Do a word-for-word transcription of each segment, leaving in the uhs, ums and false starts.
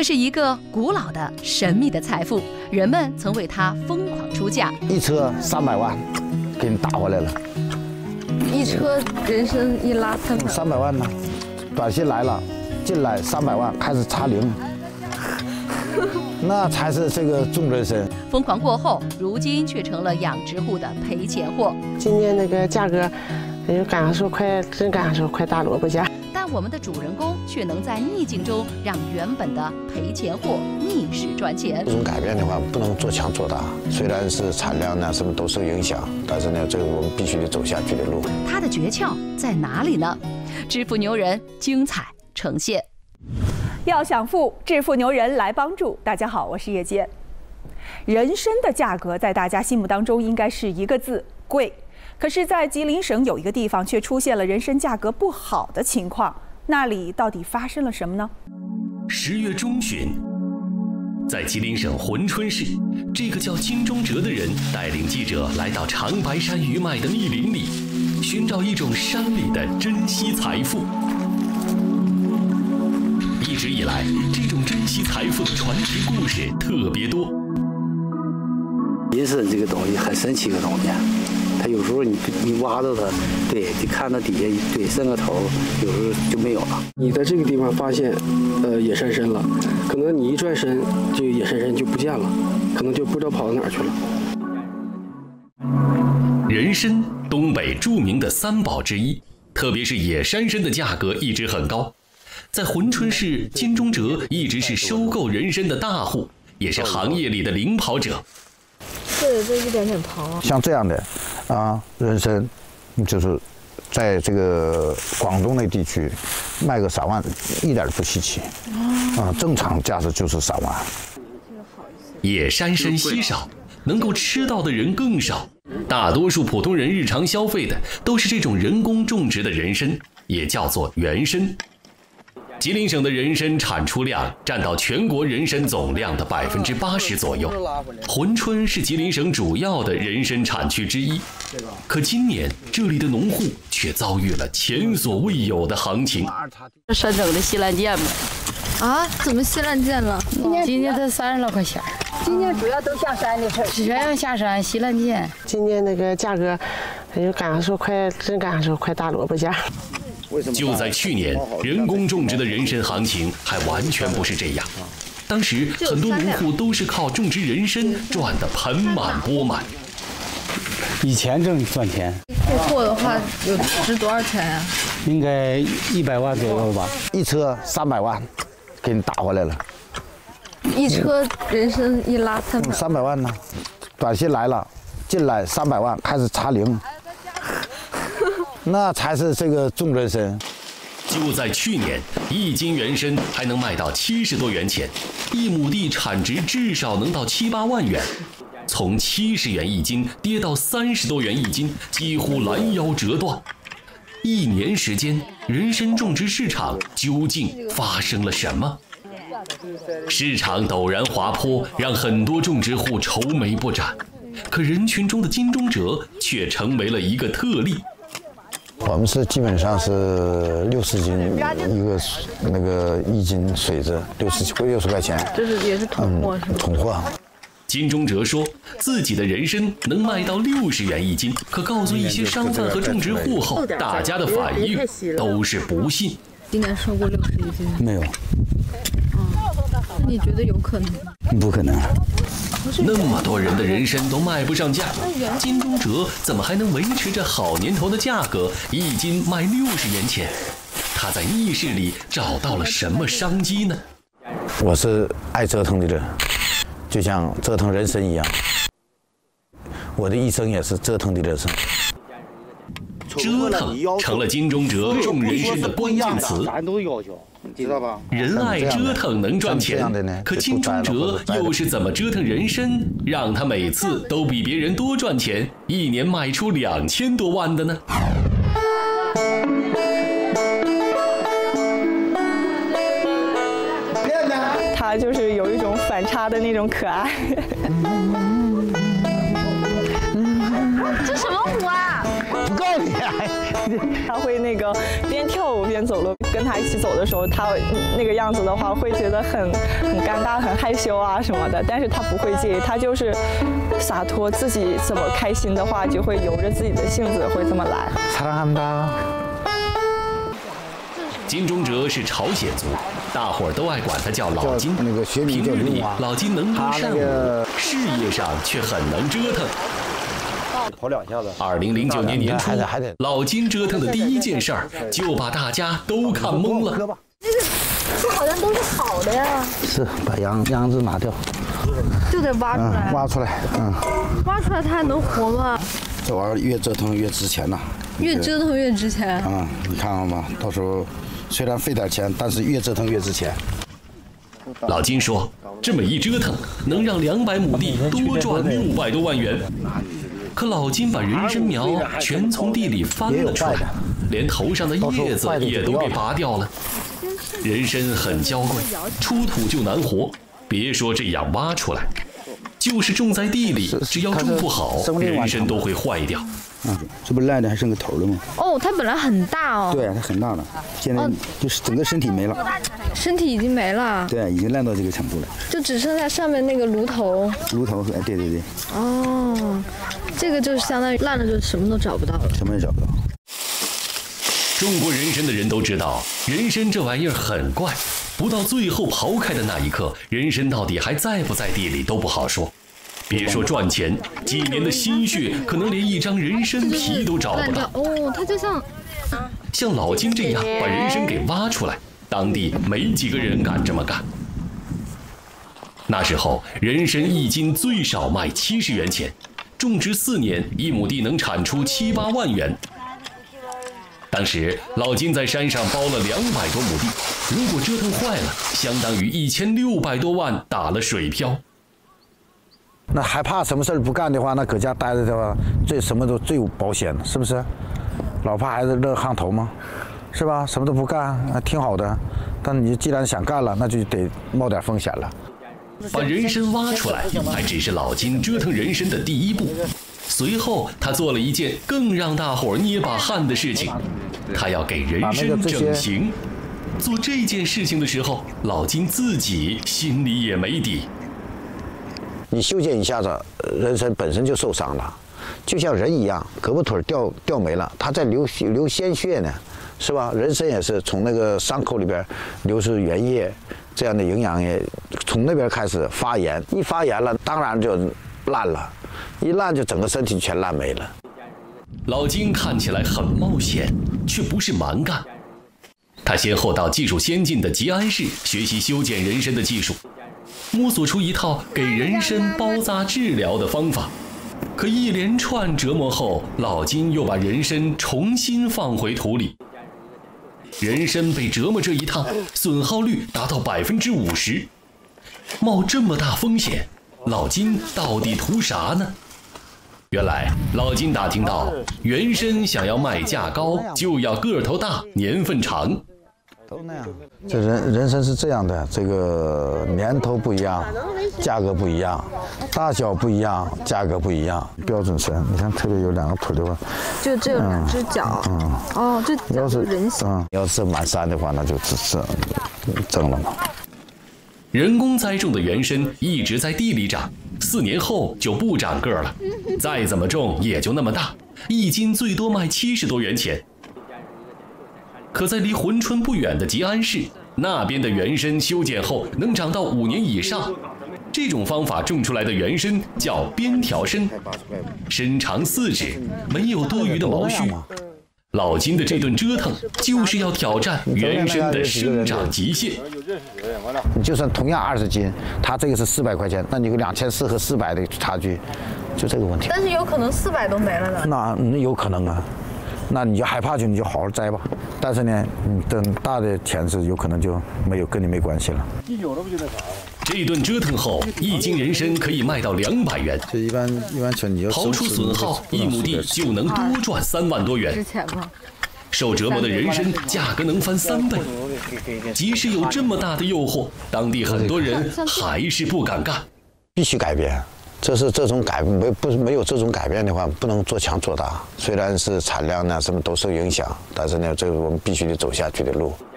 这是一个古老的、神秘的财富，人们曾为它疯狂出价。 一车三百万，给你打回来了。 一车人参一拉三百。 三百万呢？短信来了，进来三百万，开始查零。那才是这个重人参。 疯狂过后，如今却成了养殖户的赔钱货。 今年那个价格，就赶上说快，真赶上说快大萝卜价。 但我们的主人公却能在逆境中让原本的赔钱货逆势赚钱。 这种改变的话，不能做强做大。虽然是产量呢什么都受影响，但是呢，这个我们必须得走下去的路。 它的诀窍在哪里呢？致富牛人精彩呈现。 要想富，致富牛人来帮助。大家好，我是叶洁。人参的价格在大家心目当中应该是一个字：贵。可是，在吉林省有一个地方却出现了人参价格不好的情况，那里到底发生了什么呢？ 十月中旬，在吉林省珲春市，这个叫金忠哲的人带领记者来到长白山余脉的密林里，寻找一种山里的珍稀财富。一直以来，这种珍稀财富的传奇故事特别多。 人参这个东西很神奇的东西，它有时候你你挖到它，对，就看到底下对伸个头，有时候就没有了。 你在这个地方发现，呃，野山参了，可能你一转身，这个野山参就不见了，可能就不知道跑到哪儿去了。 人参，东北著名的三宝之一，特别是野山参的价格一直很高。在珲春市，金忠哲一直是收购人参的大户，也是行业里的领跑者。 对，这一点点糖啊。 像这样的啊，人参，就是在这个广东那地区卖个三万，一点都不稀奇。啊，正常价值就是三万。 野山参稀少，能够吃到的人更少。大多数普通人日常消费的都是这种人工种植的人参，也叫做原参。吉林省的人参产出量占到全国人参总量的百分之八十左右。珲春是吉林省主要的人参产区之一，可今年这里的农户却遭遇了前所未有的行情。 山整的西兰剑呗。 啊？怎么西兰剑了？ 今年才三十来块钱。 今年主要都下山的事儿。 全要下山，西兰剑。 今年那个价格，就赶上说快，真赶上说快大萝卜价。 就在去年，人工种植的人参行情还完全不是这样。当时很多农户都是靠种植人参赚得盆满钵满。 以前挣赚钱， 这货的话有值多少钱呀、啊？ 应该一百万左右吧。 一车三百万，给你打回来了。 一车人参一拉三百。 三百万呢？短信来了，进来三百万，开始查零。那才是这个重人参。 就在去年，一斤原参还能卖到七十多元钱，一亩地产值至少能到七八万元。从七十元一斤跌到三十多元一斤，几乎拦腰折断。一年时间，人参种植市场究竟发生了什么？市场陡然滑坡，让很多种植户愁眉不展。可人群中的金忠哲却成为了一个特例。 我们是基本上是六十斤一个那个一斤水子，六十六十块钱。 这是也是统货是吗？ 统货。 金忠哲说，自己的人参能卖到六十元一斤，可告诉一些商贩和种植户后，大家的反应都是不信。 今年收过六十一斤？ 没有。 那你觉得有可能吗？ 不可能。 那么多人的人参都卖不上价，金忠哲怎么还能维持着好年头的价格，一斤卖六十元钱？他在逆市里找到了什么商机呢？ 我是爱折腾的人，就像折腾人参一样，我的一生也是折腾的人生。 折腾成了金忠哲种人参的关键词。 咱都要求，知道吧？ 人爱折腾能赚钱，可金忠哲又是怎么折腾人参，让他每次都比别人多赚钱，一年卖出两千多万的呢？ 他就是有一种反差的那种可爱。 这什么舞啊？ 不告诉你啊！ 他会那个边跳舞边走路。 跟他一起走的时候，他那个样子的话，会觉得很很尴尬、很害羞啊什么的。但是他不会介意，他就是洒脱，自己怎么开心的话，就会由着自己的性子会这么来。 사랑한다。 金钟哲是朝鲜族，大伙儿都爱管他叫老金。 那个学名叫平日里刘啊， 老金能歌善舞，事业上却很能折腾。 跑两下子。 二零零九年年初，老金折腾的第一件事儿就把大家都看懵了。 那个这好像都是好的呀。 是，把秧秧子拿掉， 就得挖出来。 嗯、挖出来，嗯。 挖出来它还能活吗？ 这玩意儿越折腾越值钱呐。 越折腾越值钱。 啊、嗯，你看看吧，到时候虽然费点钱，但是越折腾越值钱。 老金说，这么一折腾，能让两百亩地多赚六百多万元。可老金把人参苗全从地里翻了出来，连头上的叶子也都给拔掉了。人参很娇贵，出土就难活，别说这样挖出来，就是种在地里，只要种不好，人参都会坏掉。 嗯，这不烂的还剩个头了吗？ 哦，它本来很大哦。 对，它很大了，现在就是整个身体没了。 身体已经没了。 对，已经烂到这个程度了。 就只剩下上面那个炉头。 炉头，哎，对对对。 哦，这个就是相当于烂了，就什么都找不到了。 什么也找不到。 种过人参的人都知道，人参这玩意儿很怪，不到最后刨开的那一刻，人参到底还在不在地里都不好说。别说赚钱，几年的心血，可能连一张人参皮都找不到。 哦，它就像像老金这样把人参给挖出来，当地没几个人敢这么干。那时候人参一斤最少卖七十元钱，种植四年，一亩地能产出七八万元。当时老金在山上包了两百多亩地，如果折腾坏了，相当于一千六百多万打了水漂。 那害怕什么事儿不干的话，那搁家待着的话，最什么都最有保险，是不是？老婆孩子热炕头吗？是吧？什么都不干，还挺好的。但你既然想干了，那就得冒点风险了。 把人参挖出来，还只是老金折腾人参的第一步。随后，他做了一件更让大伙儿捏把汗的事情，他要给人参整形。做这件事情的时候，老金自己心里也没底。 你修剪一下子，人参本身就受伤了，就像人一样，胳膊腿掉掉没了，它在流流鲜血呢，是吧？人参也是从那个伤口里边流出原液，这样的营养液从那边开始发炎，一发炎了，当然就烂了，一烂就整个身体全烂没了。 老金看起来很冒险，却不是蛮干。他先后到技术先进的吉安市学习修剪人参的技术。摸索出一套给人参包扎治疗的方法，可一连串折磨后，老金又把人参重新放回土里。人参被折磨这一趟，损耗率达到百分之五十。冒这么大风险，老金到底图啥呢？原来老金打听到，原参想要卖价高，就要个头大，年份长。 都那样，这人人参是这样的，这个年头不一样，价格不一样，大小不一样，价格不一样。标准参，你看特别有两个腿的话， 就只有两只脚。嗯，嗯哦，这要是人形。 嗯，要是满山的话，那就只是挣了嘛。 人工栽种的原参一直在地里长，四年后就不长个了，再怎么种也就那么大，一斤最多卖七十多元钱。可在离珲春不远的吉安市，那边的原参修剪后能长到五年以上。这种方法种出来的原参叫边条参，身长四指，没有多余的毛须。老金的这顿折腾，就是要挑战原参的生长极限。 你就算同样二十斤，他这个是四百块钱，那你有两千四和四百的差距，就这个问题。 但是有可能四百都没了呢。 那那有可能啊。那你就害怕就你就好好栽吧，但是呢，你等大的钱是有可能就没有跟你没关系了。 这顿折腾后，一斤人参可以卖到两百元。 这一般一般全你要刨出损耗，一亩地就能多赚三万多元。 值钱吗？ 受折磨的人参价格能翻三倍。即使有这么大的诱惑，当地很多人还是不敢干。 必须改变。这是这种改没不没有这种改变的话，不能做强做大。虽然是产量呢什么都受影响，但是呢，这是我们必须得走下去的路。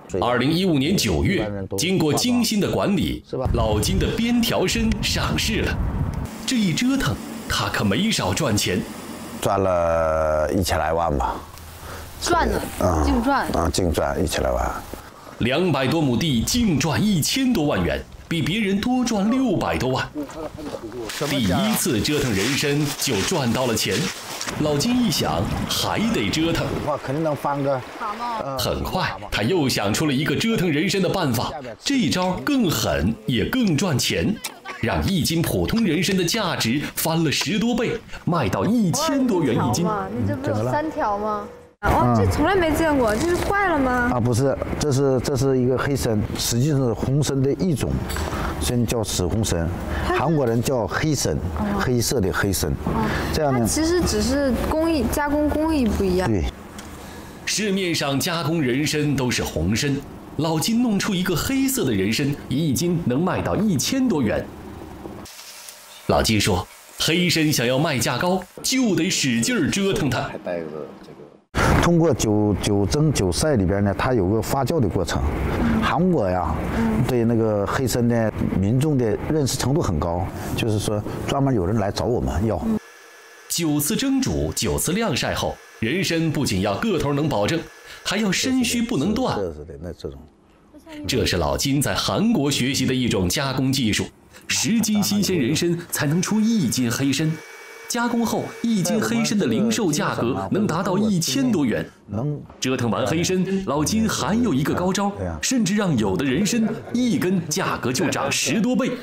二零一五年九月，经过精心的管理，老金的边条参上市了。这一折腾，他可没少赚钱， 赚了一千来万吧。 赚了，净赚啊，净赚一千来万。 两百多亩地，净赚一千多万元，比别人多赚六百多万。第一次折腾人参就赚到了钱。老金一想，还得折腾， 哇，肯定能翻个。 很快，他又想出了一个折腾人参的办法，这招更狠，也更赚钱，让一斤普通人参的价值翻了十多倍，卖到一千多元一斤。 你这不是有三条吗？哇，这从来没见过，这是坏了吗？ 啊，不是，这是这是一个黑参，实际上是红参的一种，所以叫紫红参，韩国人叫黑参，黑色的黑参。这样呢， 它其实只是工艺加工工艺不一样。 对， 市面上加工人参都是红参，老金弄出一个黑色的人参，一斤能卖到一千多元。老金说，黑参想要卖价高，就得使劲折腾它。 通过酒酒蒸酒晒里边呢，它有个发酵的过程。韩国呀，对那个黑参的民众的认识程度很高，就是说专门有人来找我们要。 九次蒸煮、九次晾晒后，人参不仅要个头能保证，还要参须不能断。 那这种， 这是老金在韩国学习的一种加工技术，十斤新鲜人参才能出一斤黑参。加工后，一斤黑参的零售价格能达到一千多元。折腾完黑参，老金还有一个高招，甚至让有的人参一根价格就涨十多倍。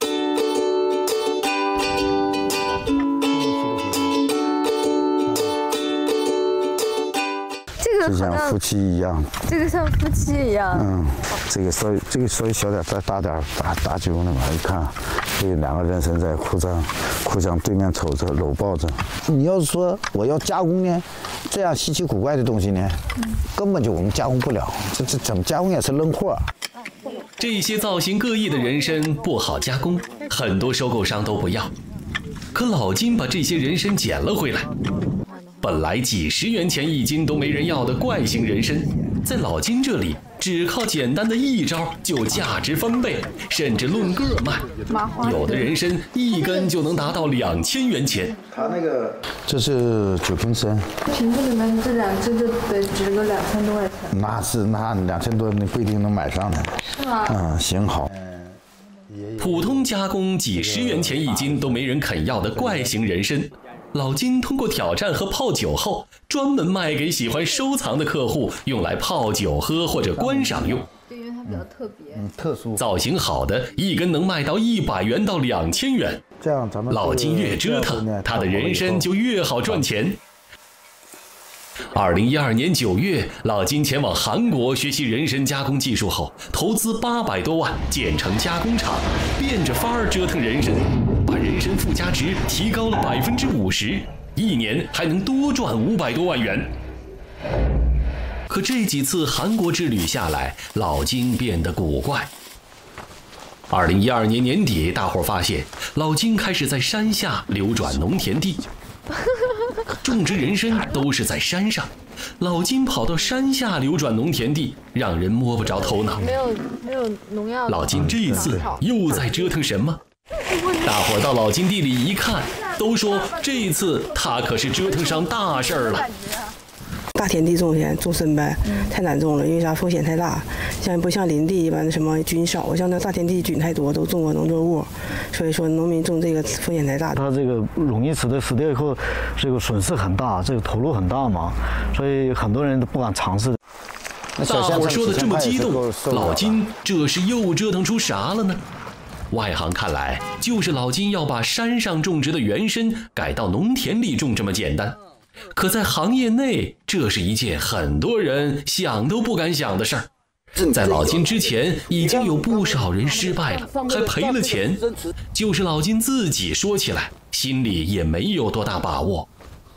就像夫妻一样， 这个像夫妻一样。 嗯，这个稍微这个稍微小点，再大点，大大酒那玩意一看，这两个人参在互相互相对面瞅着，搂抱着。你要是说我要加工呢，这样稀奇古怪的东西呢，根本就我们加工不了，这这怎么加工也是扔货。 这些造型各异的人参不好加工，很多收购商都不要。可老金把这些人参捡了回来。本来几十元钱一斤都没人要的怪形人参，在老金这里只靠简单的一招就价值翻倍，甚至论个卖。有的人参一根就能达到两千元钱。 他那个这是九瓶参， 瓶子里面这两只就得值个两千多块钱。 那是那两千多，你不一定能买上的。 是吗？ 嗯，行好。 普通加工几十元钱一斤都没人肯要的怪形人参。老金通过挑战和泡酒后，专门卖给喜欢收藏的客户，用来泡酒喝或者观赏用。 对，因为它比较特别， 嗯，特殊。 造型好的，一根能卖到一百元到两千元。 这样咱们老金越折腾，他的人参就越好赚钱。二零一二年九月，老金前往韩国学习人参加工技术后，投资八百多万建成加工厂，变着法儿折腾人参，把人参附加值提高了百分之五十，一年还能多赚五百多万元。可这几次韩国之旅下来，老金变得古怪。二零一二年年底，大伙儿发现老金开始在山下流转农田地。种植人参都是在山上，老金跑到山下流转农田地，让人摸不着头脑。 没有没有农药。 老金这次又在折腾什么？大伙儿到老金地里一看，都说这次他可是折腾上大事儿了。 大田地种田种参呗，太难种了，因为啥风险太大，像不像林地一般的什么菌少，像那大田地菌太多，都种过农作物，所以说农民种这个风险太大。 它这个容易死的死掉以后，这个损失很大，这个投入很大嘛，所以很多人都不敢尝试。 大伙儿说的这么激动，老金这是又折腾出啥了呢？外行看来，就是老金要把山上种植的原参改到农田里种这么简单。可在行业内，这是一件很多人想都不敢想的事儿。在老金之前，已经有不少人失败了，还赔了钱。就是老金自己说起来，心里也没有多大把握。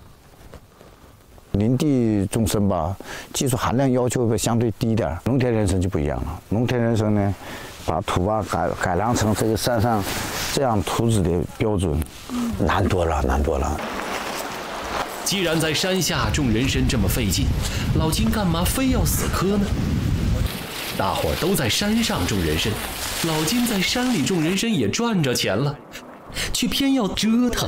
林地种参吧，技术含量要求会相对低一点，农田人参就不一样了。农田人参呢，把土吧改改良成这个山上这样土质的标准，难多了，难多了。 既然在山下种人参这么费劲，老金干嘛非要死磕呢？ 大伙儿都在山上种人参，老金在山里种人参也赚着钱了，却偏要折腾。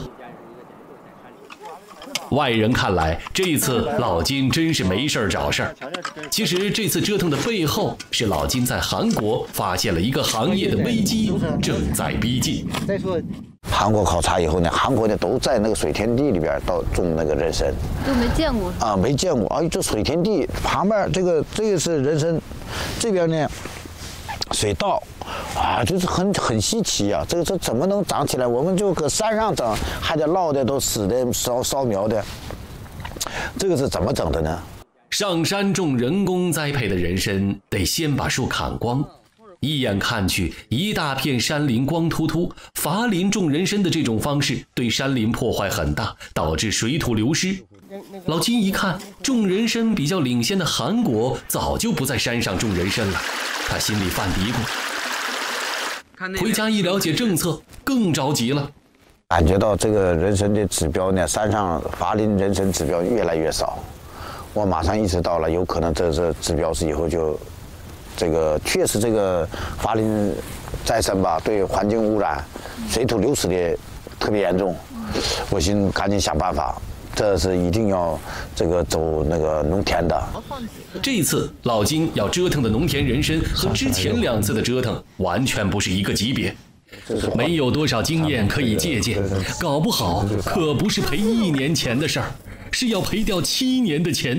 外人看来，这次老金真是没事儿找事儿。其实这次折腾的背后，是老金在韩国发现了一个行业的危机正在逼近。 再说，韩国考察以后呢，韩国呢都在那个水田地里边到种那个人参， 都没见过啊，没见过。哎，这水田地旁边这个这个是人参，这边呢水稻。啊，就是很很稀奇啊！这个这怎么能长起来？我们就搁山上整，还得涝的都死的，烧烧苗的，这个是怎么整的呢？ 上山种人工栽培的人参，得先把树砍光。一眼看去，一大片山林光秃秃。伐林种人参的这种方式对山林破坏很大，导致水土流失。老金一看，种人参比较领先的韩国早就不在山上种人参了，他心里犯嘀咕。回家一了解政策，更着急了。 感觉到这个人参的指标呢，山上伐林人参指标越来越少，我马上意识到了，有可能这这指标是以后就，这个确实这个伐林再生吧，对环境污染、水土流失的特别严重。我寻赶紧想办法。这是一定要这个走那个农田的。 这次老金要折腾的农田人参和之前两次的折腾完全不是一个级别，没有多少经验可以借鉴，搞不好可不是赔一年钱的事儿，是要赔掉七年的钱。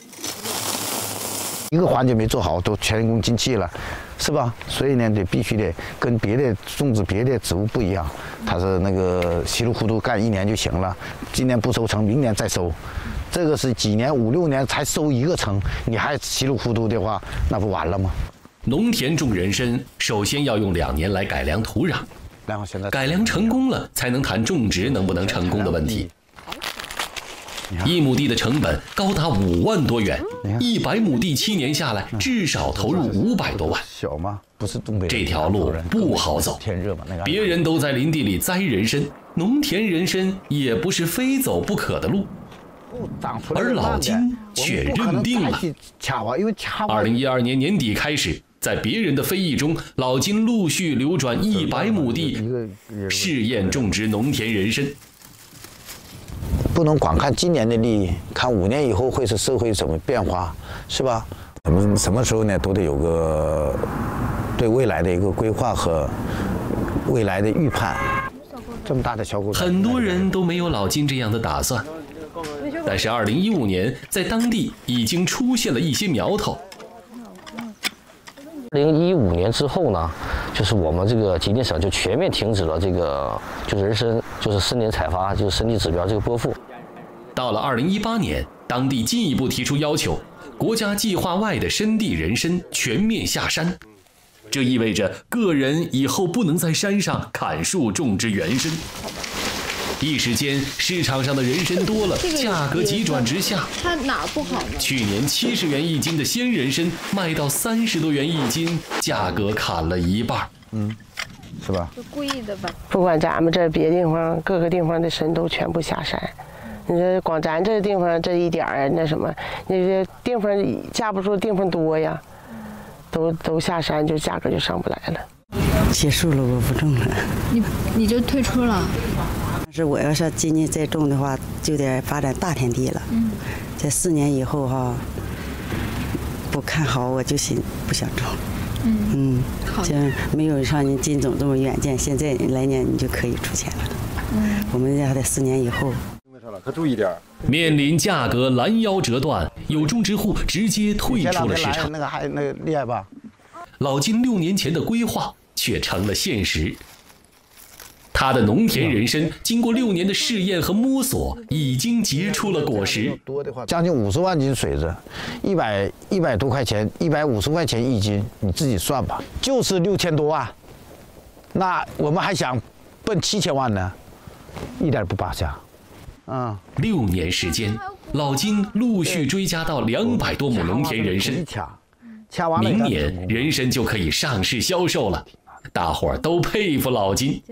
一个环节没做好，都前功尽弃了。是吧？所以呢，得必须得跟别的种植别的植物不一样，它是那个稀里糊涂干一年就行了，今年不收成，明年再收。这个是几年五六年才收一个成，你还稀里糊涂的话，那不完了吗？ 农田种人参，首先要用两年来改良土壤， 然后现在改良成功了，才能谈种植能不能成功的问题。一亩地的成本高达五万多元，一百亩地七年下来至少投入五百多万。 小吗？不是东北。 这条路不好走， 天热嘛，那个别人都在林地里栽人参，农田人参也不是非走不可的路。而老金却认定了。二零一二年年底开始，在别人的非议中，老金陆续流转一百亩地，试验种植农田人参。 不能光看今年的利益，看五年以后会是社会怎么变化，是吧？我们什么时候呢，都得有个对未来的一个规划和未来的预判。这么大的小股， 很多人都没有老金这样的打算，但是二零一五年在当地已经出现了一些苗头。 二零一五年之后呢，就是我们这个吉林省就全面停止了这个就是人参就是森林采伐就是山地指标这个拨付。 到了二零一八年，当地进一步提出要求，国家计划外的山地人参全面下山，这意味着个人以后不能在山上砍树种植原参。一时间，市场上的人参多了，价格急转直下。 它哪不好呢？ 去年七十元一斤的鲜人参卖到三十多元一斤，价格砍了一半。 嗯，是吧？ 就故意的吧？ 不管咱们这别地方，各个地方的参都全部下山。你说光咱这地方这一点儿那什么，那些地方架不住地方多呀，都都下山，就价格就上不来了。 结束了，我不种了。 你你就退出了？ 但是我要是今年再种的话，就得发展大田地了。嗯，在四年以后哈，不看好我就心不想种。嗯嗯，好，就没有像您金总这么远见，现在来年你就可以出钱了。嗯，我们家得四年以后。 可注意点。 面临价格拦腰折断，有种植户直接退出了市场。 那个还那个厉害吧？ 老金六年前的规划却成了现实。他的农田人参经过六年的试验和摸索，已经结出了果实。 将近五十万斤水子，一百一百多块钱，一百五十块钱一斤，你自己算吧，就是六千多万。那我们还想奔七千万呢，一点不拔下。 嗯，六年时间，老金陆续追加到两百多亩农田人参。明年人参就可以上市销售了，大伙儿都佩服老金。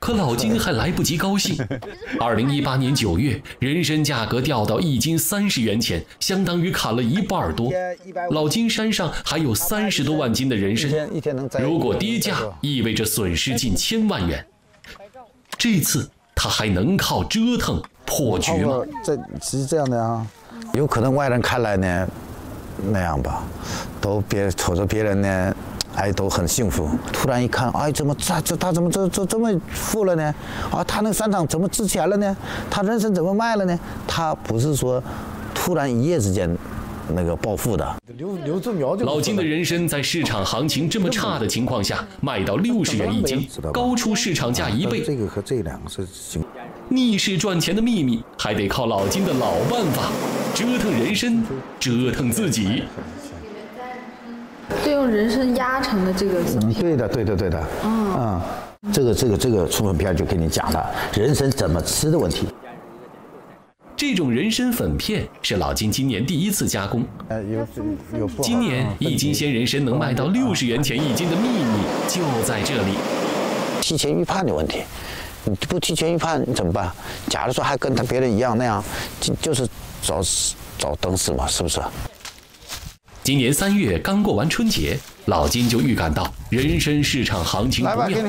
可老金还来不及高兴。二零一八年九月，人参价格掉到一斤三十元钱，相当于砍了一半多。老金山上还有三十多万斤的人参，如果跌价，意味着损失近千万元。这次他还能靠折腾破局吗？ 这是这样的啊，有可能外人看来呢，那样吧，都别瞅着别人呢。哎，都很幸福。突然一看，哎，怎么他这他怎么这这这么富了呢？啊，他那个山场怎么值钱了呢？他人参怎么卖了呢？他不是说突然一夜之间那个暴富的。 刘刘志苗老金的人参在市场行情这么差的情况下，卖到六十元一斤，高出市场价一倍。 这个和这两个是行。 逆势赚钱的秘密，还得靠老金的老办法：折腾人参，折腾自己。 就用人参压成的这个， 嗯，对的，对的，对的，嗯，嗯，这个这个这个出粉片就跟你讲了人参怎么吃的问题。 这种人参粉片是老金今年第一次加工。 呃，有有。 今年一斤鲜人参能卖到六十元钱一斤的秘密就在这里。 提前预判的问题，你不提前预判你怎么办？假如说还跟他别人一样那样，就就是找找等死嘛，是不是？ 今年三月刚过完春节，老金就预感到人参市场行情不妙。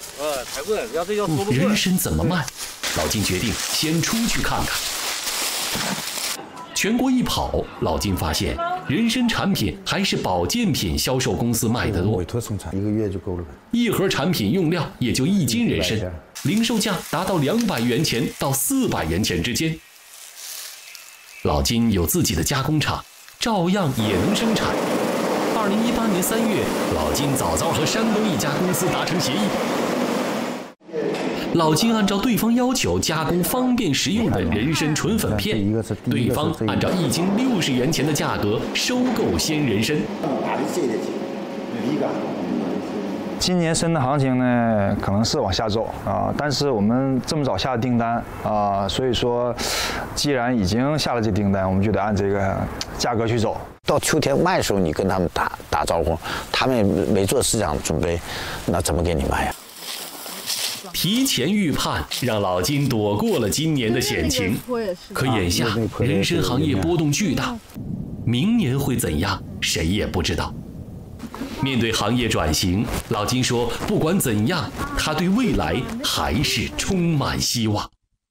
人参怎么卖？老金决定先出去看看。全国一跑，老金发现人参产品还是保健品销售公司卖得多， 委托生产一个月就够了。 一盒产品用料也就一斤人参，零售价达到两百元钱到四百元钱之间。老金有自己的加工厂。照样也能生产。二零一八年三月，老金早早和山东一家公司达成协议，老金按照对方要求加工方便食用的人参纯粉片，对方按照一斤六十元钱的价格收购鲜人参。 今年参的行情呢，可能是往下走啊，但是我们这么早下的订单啊，所以说，既然已经下了这订单，我们就得按这个价格去走。 到秋天卖的时候，你跟他们打打招呼，他们没做市场准备，那怎么给你卖呀？ 提前预判让老金躲过了今年的险情，可眼下人参行业波动巨大，明年会怎样，谁也不知道。面对行业转型，老金说，不管怎样，他对未来还是充满希望。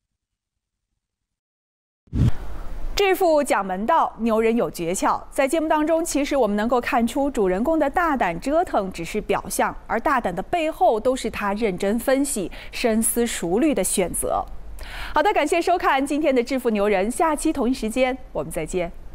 致富讲门道，牛人有诀窍。在节目当中，其实我们能够看出主人公的大胆折腾只是表象，而大胆的背后都是他认真分析、深思熟虑的选择。好的，感谢收看今天的致富牛人，下期同一时间我们再见。